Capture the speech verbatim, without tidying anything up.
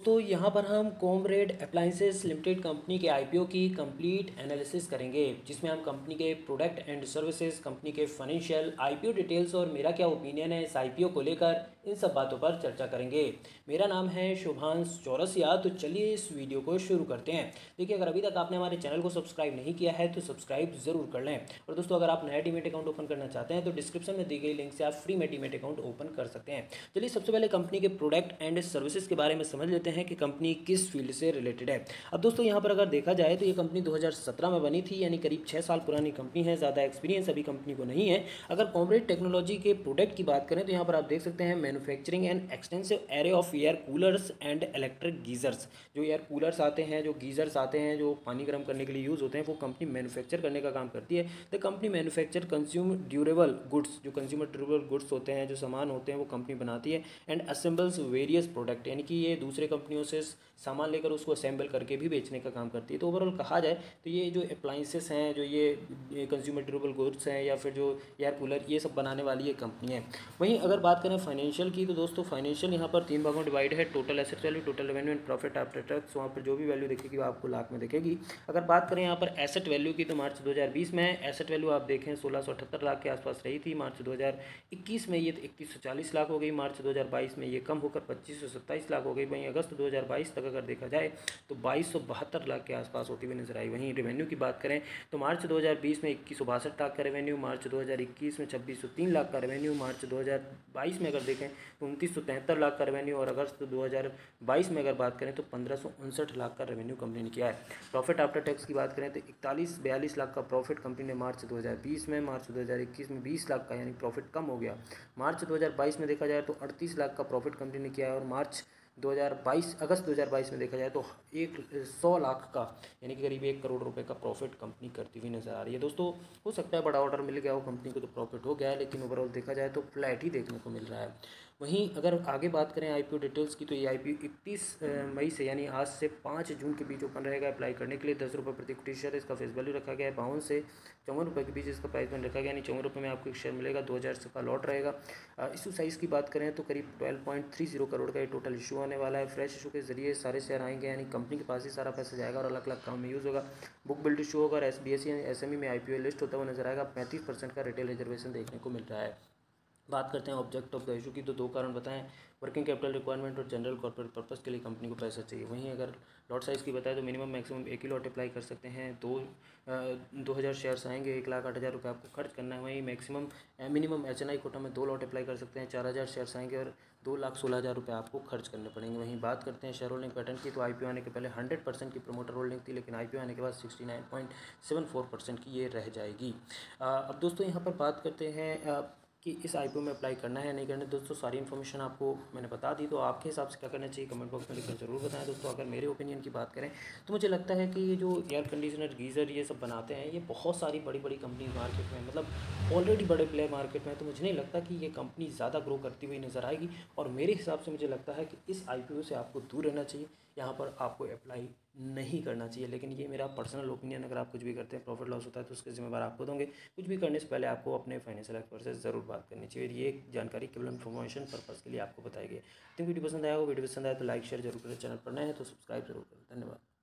दोस्तों यहाँ पर हम कॉमरेड अप्लायंसेस लिमिटेड कंपनी के आईपीओ की कंप्लीट एनालिसिस करेंगे, जिसमें हम कंपनी के प्रोडक्ट एंड सर्विसेज, कंपनी के फाइनेंशियल, आईपीओ डिटेल्स और मेरा क्या ओपिनियन है इस आईपीओ को लेकर, इन सब बातों पर चर्चा करेंगे। मेरा नाम है शुभांश चौरसिया। तो चलिए इस वीडियो को शुरू करते हैं। देखिए, अगर अभी तक आपने हमारे चैनल को सब्सक्राइब नहीं किया है तो सब्सक्राइब जरूर कर लें। और दोस्तों, अगर आप नया डीमेट अकाउंट ओपन करना चाहते हैं तो डिस्क्रिप्शन में दी गई लिंक से आप फ्री में डीमेट अकाउंट ओपन कर सकते हैं। चलिए सबसे पहले कंपनी के प्रोडक्ट एंड सर्विसेज के बारे में समझ लेते हैं कि कंपनी किस फील्ड से रिलेटेड है। अब दोस्तों यहाँ पर अगर देखा जाए तो ये कंपनी दो हज़ार सत्रह में बनी थी, यानी करीब छः साल पुरानी कंपनी है। ज़्यादा एक्सपीरियंस अभी कंपनी को नहीं है। अगर कॉमरेड टेक्नोलॉजी के प्रोडक्ट की बात करें तो यहाँ पर आप देख सकते हैं manufacturing and extensive array of air coolers and electric geysers. जो एयर कूलर्स आते हैं, जो गीजर्स आते हैं, जो पानी गर्म करने के लिए यूज़ होते हैं, वो कंपनी मैन्युफैक्चर करने का काम करती है। The company manufacture consume durable goods. जो कंज्यूमर ड्यूरेबल गुड्स होते हैं, जो सामान होते हैं, वो कंपनी बनाती है। एंड असेंबल्स वेरियस प्रोडक्ट, यानी कि ये दूसरे कंपनियों से सामान लेकर उसको असेंबल करके भी बेचने का काम करती है। तो ओवरऑल कहा जाए तो ये जो अप्लाइंसेस हैं, जो ये कंज्यूमर ड्यूरेबल गुड्स हैं या फिर जो एयर कूलर, ये सब बनाने वाली ये कंपनी है। वहीं अगर बात करें फाइनेंशियल की तो दोस्तों फाइनेंशियल यहाँ पर तीन भागों में डिवाइड है। Total asset value, total revenue and profit after tax. वहाँ पर जो भी वैल्यू दिखेगी वो आपको लाख में दिखेगी। अगर बात करें यहाँ पर एसेट वैल्यू की तो मार्च दो हज़ार बीस में एसेट वैल्यू आप देखें सोलह सौ अठहत्तर लाख के आसपास रही थी। मार्च दो हज़ार इक्कीस में ये इक्कीस सौ चालीस लाख हो गई। मार्च दो हज़ार बाईस में ये कम होकर पच्चीस सौ सत्ताईस लाख हो गई। वहीं अगस्त दो हज़ार बाईस तक अगर देखा जाए तो बाईस सौ बहत्तर लाख के आसपास होती हुई नजर आई। वहीं रेवेन्यू की बात करें तो मार्च दो हज़ार बीस में इक्कीस सौ बासठ लाख का रेवेन्यू, मार्च दो हज़ार इक्कीस में छब्बीस सौ तीन लाख का रेवेन्यू, मार्च दो हज़ार बाईस में अगर देखें तो उनतीस सौ तिहत्तर लाख का रेवेन्यू, और अगस्त दो हज़ार बाईस में अगर बात करें तो पंद्रह सौ उनसठ लाख का रेवेन्यू कंपनी ने किया है। प्रॉफिट आफ्टर टैक्स की बात करें तो इकतालीस बयालीस लाख का प्रॉफिट कंपनी ने मार्च दो हज़ार बीस में, मार्च दो हज़ार इक्कीस में बीस लाख का, यानी प्रॉफिट कम हो गया। मार्च दो हज़ार बाईस में देखा जाए तो अड़तीस लाख का प्रॉफिट कंपनी ने किया है, और मार्च दो हज़ार बाईस अगस्त दो हज़ार बाईस में देखा जाए तो एक सौ लाख का, यानी कि करीब एक करोड़ रुपए का प्रॉफिट कंपनी करती हुई नजर आ रही है। दोस्तों, हो सकता है बड़ा ऑर्डर मिल गया हो कंपनी को तो प्रॉफिट हो गया है, लेकिन ओवरऑल देखा जाए तो फ्लैट ही देखने को मिल रहा है। वहीं अगर आगे बात करें आईपीओ डिटेल्स की तो ये आईपीओ इकतीस मई से, यानी आज से पाँच जून के बीच ओपन रहेगा। अप्लाई करने के लिए दस रुपये प्रति इक्विटी शेयर इसका फेस वैल्यू रखा गया है। बावन से चौवन रुपये के बीच इसका प्राइस बन रखा गया, यानी चौवन रुपये में आपको एक शेयर मिलेगा। दो हज़ार का लॉट रहेगा। इशू साइज़ की बात करें तो करीब twelve point three zero crore का ये टोटल इशू आने वाला है। फ्रेश इशू के जरिए सारे शेयर आएंगे, यानी कंपनी के पास ही सारा पैसा जाएगा और अलग अलग काम में यूज़ होगा। बुक बिल्ड इशू होगा और S B S S M E में आईपीओ लिस्ट होता हुआ नजर आएगा। पैंतीस परसेंट का रिटेल रिजर्वेशन देखने को मिल रहा है। बात करते हैं ऑब्जेक्ट ऑफ द इशू की तो दो कारण बताएं, वर्किंग कैपिटल रिक्वायरमेंट और जनरल कॉर्पोरेट पर्पस के लिए कंपनी को पैसा चाहिए। वहीं अगर लॉट साइज़ की बताएं तो मिनिमम मैक्सिमम एक ही लॉट अप्लाई कर सकते हैं। दो दो हज़ार शेयर्स आएंगे, एक लाख आठ हज़ार रुपये आपको खर्च करना है। वहीं maximum minimum H N I quota में दो लॉट अप्लाई कर सकते हैं। चार हज़ार शेयर्स आएंगे और दो लाख सोलह हज़ार रुपये आपको खर्च करने पड़ेंगे। वहीं बात करते हैं शेयर होल्डिंग पैटर्न की तो आईपीओ आने के पहले हंड्रेड परसेंट की प्रमोटर होल्डिंग थी, लेकिन आईपीओ आने के बाद sixty nine point seven four percent की ये रह जाएगी। अब दोस्तों यहाँ पर बात करते हैं कि इस आईपीओ में अप्लाई करना है नहीं करना। दोस्तों, सारी इन्फॉर्मेशन आपको मैंने बता दी, तो आपके हिसाब से क्या करना चाहिए कमेंट बॉक्स में लिखकर जरूर बताएं। दोस्तों, अगर मेरे ओपिनियन की बात करें तो मुझे लगता है कि ये जो एयर कंडीशनर, गीज़र, ये सब बनाते हैं, ये बहुत सारी बड़ी बड़ी कंपनी मार्केट में, मतलब ऑलरेडी बड़े प्लेयर मार्केट में, तो मुझे नहीं लगता कि ये कंपनी ज़्यादा ग्रो करती हुई नज़र आएगी। और मेरे हिसाब से मुझे लगता है कि इस आईपीओ से आपको दूर रहना चाहिए, यहाँ पर आपको अप्लाई नहीं करना चाहिए। लेकिन ये मेरा पर्सनल ओपिनियन। अगर आप कुछ भी करते हैं, प्रॉफिट लॉस होता है तो उसके जिम्मेवार आपको दोगे। कुछ भी करने से पहले आपको अपने फाइनेंशियल एक्सपर्ट से ज़रूर बात करनी चाहिए। ये एक जानकारी केवल इन्फॉर्मेशन पर्पज़ के लिए आपको बताई गई। तो वीडियो पसंद आया हो, वीडियो पसंद आया तो लाइक शेयर जरूर करें। चैनल पर नए हैं तो सब्सक्राइब जरूर करें। धन्यवाद।